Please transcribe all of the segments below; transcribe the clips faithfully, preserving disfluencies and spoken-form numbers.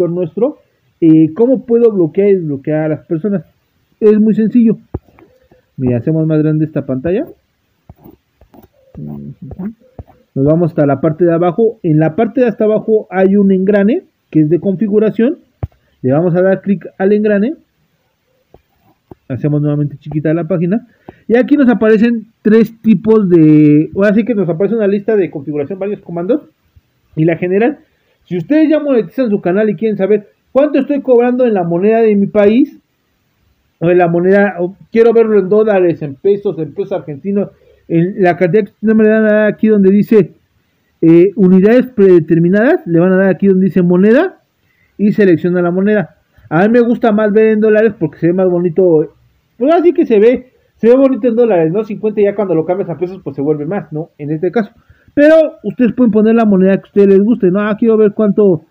suscriptor nuestro, eh, ¿cómo puedo bloquear y desbloquear a las personas? Es muy sencillo. Mira, hacemos más grande esta pantalla. Nos vamos hasta la parte de abajo. En la parte de hasta abajo hay un engrane que es de configuración. Le vamos a dar clic al engrane. Hacemos nuevamente chiquita la página. Y aquí nos aparecen tres tipos de... Ahora sí que nos aparece una lista de configuración, varios comandos. Y la general. Si ustedes ya monetizan su canal y quieren saber cuánto estoy cobrando en la moneda de mi país, o en la moneda, o quiero verlo en dólares, en pesos, en pesos argentinos, en la cantidad que no me le dan a dar aquí donde dice eh, unidades predeterminadas, le van a dar aquí donde dice moneda y selecciona la moneda. A mí me gusta más ver en dólares porque se ve más bonito, pues así que se ve, se ve bonito en dólares, ¿no? cincuenta, ya cuando lo cambias a pesos pues se vuelve más, ¿no? En este caso. Pero ustedes pueden poner la moneda que a ustedes les guste, ¿no? Ah, quiero ver cuánto.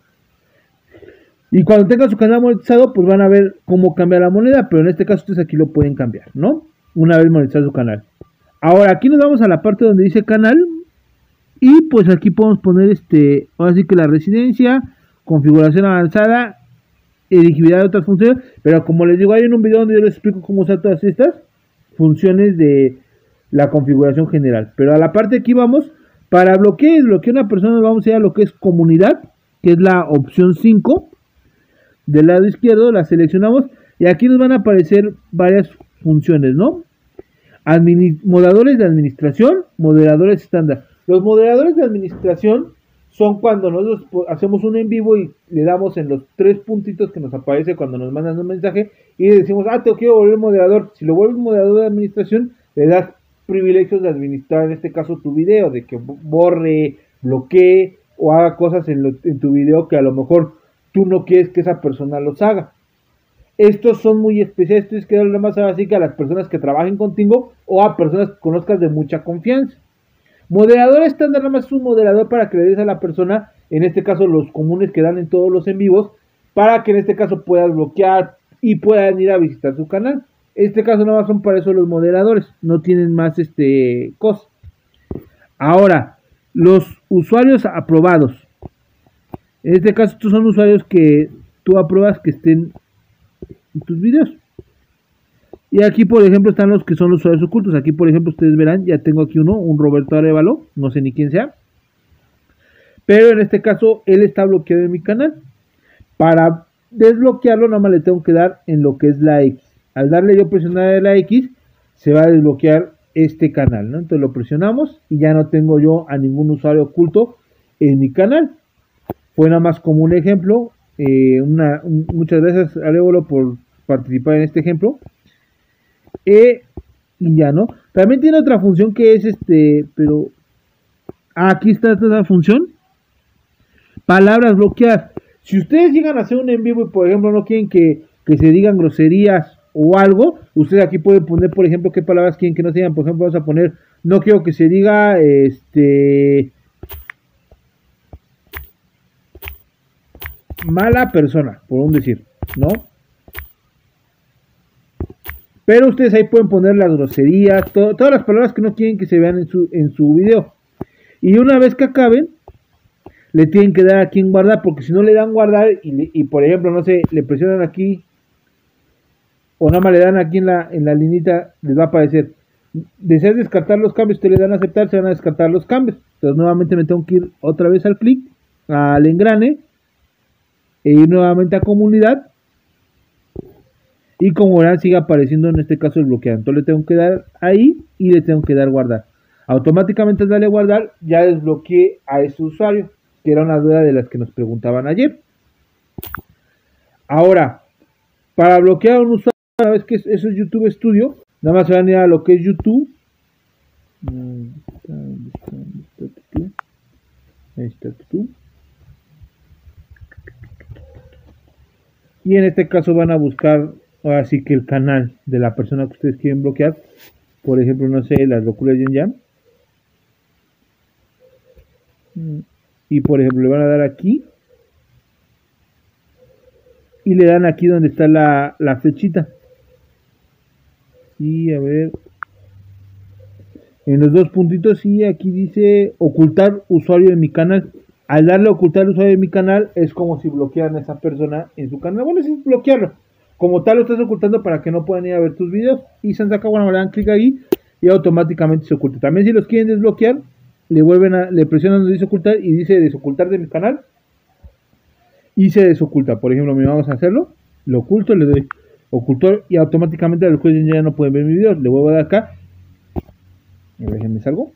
Y cuando tengan su canal monetizado, pues van a ver cómo cambiar la moneda, pero en este caso ustedes aquí lo pueden cambiar, ¿no? Una vez monetizado su canal. Ahora aquí nos vamos a la parte donde dice canal y pues aquí podemos poner este, ahora sí que la residencia, configuración avanzada, elegibilidad de otras funciones, pero como les digo, hay en un video donde yo les explico cómo usar todas estas funciones de la configuración general. Pero a la parte aquí vamos, para bloquear y desbloquear a una persona vamos a ir a lo que es comunidad, que es la opción cinco. Del lado izquierdo la seleccionamos y aquí nos van a aparecer varias funciones, ¿no? Admini- moderadores de administración, moderadores estándar. Los moderadores de administración son cuando nosotros hacemos un en vivo y le damos en los tres puntitos que nos aparece cuando nos mandan un mensaje y le decimos, ah, te quiero volver moderador. Si lo vuelves moderador de administración, le das privilegios de administrar, en este caso, tu video, de que borre, bloquee o haga cosas en, lo, en tu video que a lo mejor tú no quieres que esa persona los haga. Estos son muy especiales, tienes que darle más así que a las personas que trabajen contigo o a personas que conozcas de mucha confianza. Moderador estándar nada más es un moderador para que le des a la persona, en este caso los comunes que dan en todos los en vivos, para que en este caso puedas bloquear y puedan ir a visitar su canal. En este caso nada más son para eso los moderadores, no tienen más este cosas. Ahora, los usuarios aprobados. En este caso estos son usuarios que tú apruebas que estén en tus videos. Y aquí por ejemplo están los que son los usuarios ocultos. Aquí por ejemplo ustedes verán, ya tengo aquí uno, un Roberto Arevalo, no sé ni quién sea. Pero en este caso él está bloqueado en mi canal. Para desbloquearlo nada más le tengo que dar en lo que es la X. Al darle yo presionar la X se va a desbloquear este canal, ¿no? Entonces lo presionamos y ya no tengo yo a ningún usuario oculto en mi canal. Fue nada más como un ejemplo. Eh, una, un, muchas gracias Arevalo por participar en este ejemplo. Eh, y ya, ¿no? También tiene otra función que es este, pero ah, aquí está esta función. Palabras bloqueadas. Si ustedes llegan a hacer un en vivo y por ejemplo no quieren que, que se digan groserías o algo, ustedes aquí pueden poner por ejemplo qué palabras quieren que no se digan. Por ejemplo vamos a poner, no quiero que se diga este mala persona, por un decir, ¿no? Pero ustedes ahí pueden poner las groserías, to todas las palabras que no quieren que se vean en su, en su video. Y una vez que acaben, le tienen que dar aquí en guardar, porque si no le dan guardar y, y por ejemplo, no sé, le presionan aquí, o nada más le dan aquí en la, en la linita, les va a aparecer, deseas descartar los cambios, ustedes le dan a aceptar, se van a descartar los cambios. Entonces nuevamente me tengo que ir otra vez al clic, al engrane, e ir nuevamente a comunidad. Y como verán sigue apareciendo en este caso el bloqueado. Entonces le tengo que dar ahí y le tengo que dar guardar. Automáticamente al darle guardar ya desbloqueé a ese usuario, que era una duda de las que nos preguntaban ayer. Ahora, para bloquear a un usuario, una vez que eso es YouTube Studio, nada más se van a ir a lo que es YouTube. Ahí está YouTube. Y en este caso van a buscar ahora sí que el canal de la persona que ustedes quieren bloquear. Por ejemplo, no sé, las locuras de Jam. Y por ejemplo le van a dar aquí. Y le dan aquí donde está la, la flechita. Y a ver. En los dos puntitos y aquí dice ocultar usuario de mi canal. al darle a ocultar el usuario de mi canal, es como si bloquearan a esa persona en su canal. Bueno, es bloquearlo. Como tal, lo estás ocultando para que no puedan ir a ver tus videos. Y se han sacado, bueno, le dan clic ahí y automáticamente se oculta. También si los quieren desbloquear, le vuelven a, le presionan donde dice ocultar y dice desocultar de mi canal. Y se desoculta. Por ejemplo, vamos a hacerlo. Lo oculto, le doy ocultor y automáticamente los jueces ya no pueden ver mis videos. Le vuelvo a dar acá. A ver, déjenme salgo.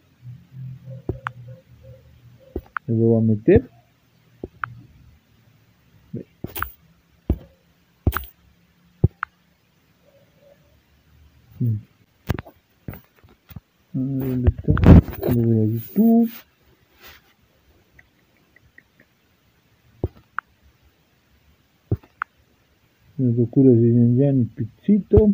Le vuelvo a meter. ¿Dónde está? Le voy a YouTube. Las locuras de Yan Yan y Pizzito.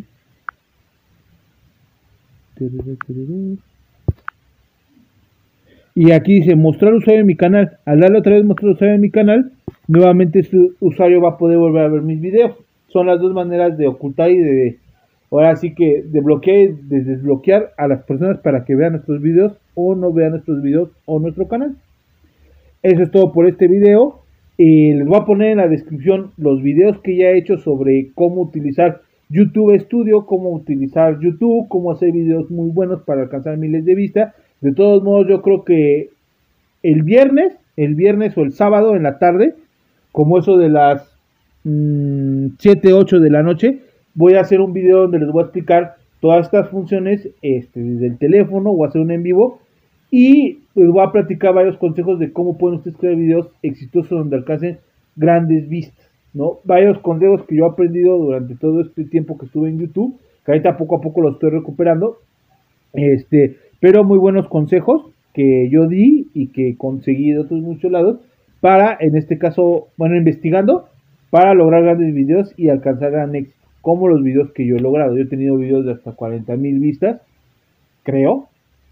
Y aquí dice mostrar usuario en mi canal. Al darle otra vez mostrar usuario en mi canal, nuevamente este usuario va a poder volver a ver mis videos. Son las dos maneras de ocultar y de, ahora sí que de bloquear y de desbloquear a las personas para que vean nuestros videos o no vean nuestros videos o nuestro canal. Eso es todo por este video. Eh, les voy a poner en la descripción los videos que ya he hecho sobre cómo utilizar YouTube Studio, cómo utilizar YouTube, cómo hacer videos muy buenos para alcanzar miles de vistas. De todos modos, yo creo que el viernes, el viernes o el sábado en la tarde, como eso de las mmm, siete, ocho de la noche, voy a hacer un video donde les voy a explicar todas estas funciones este, desde el teléfono, voy a hacer un en vivo y les voy a platicar varios consejos de cómo pueden ustedes crear videos exitosos donde alcancen grandes vistas, ¿no? Varios consejos que yo he aprendido durante todo este tiempo que estuve en YouTube, que ahorita poco a poco los estoy recuperando, este, pero muy buenos consejos que yo di y que conseguí de otros muchos lados para, en este caso, bueno, investigando, para lograr grandes videos y alcanzar gran éxito, como los videos que yo he logrado. Yo he tenido videos de hasta cuarenta mil vistas, creo.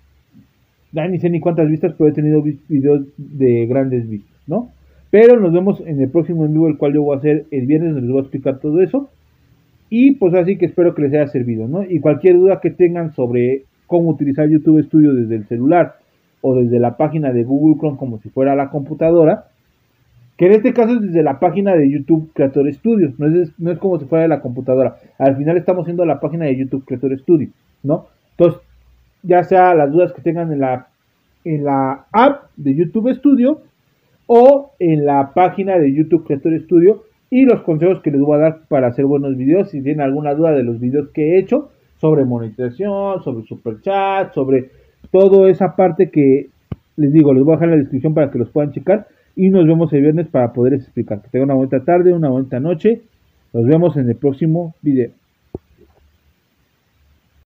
Ya ni sé ni cuántas vistas, pero he tenido videos de grandes vistas, ¿no? Pero nos vemos en el próximo en vivo, el cual yo voy a hacer el viernes, donde les voy a explicar todo eso. Y pues así que espero que les haya servido, ¿no? Y cualquier duda que tengan sobre cómo utilizar YouTube Studio desde el celular o desde la página de Google Chrome como si fuera la computadora, que en este caso es desde la página de YouTube Creator Studio, no es, no es como si fuera de la computadora. Al final estamos haciendo la página de YouTube Creator Studio, ¿no? Entonces, ya sea las dudas que tengan en la, en la app de YouTube Studio o en la página de YouTube Creator Studio y los consejos que les voy a dar para hacer buenos videos. Si tienen alguna duda de los videos que he hecho sobre monetización, sobre super chat, sobre toda esa parte que les digo, les voy a dejar en la descripción para que los puedan checar y nos vemos el viernes para poderles explicar. Que tengan una bonita tarde, una bonita noche. Nos vemos en el próximo video.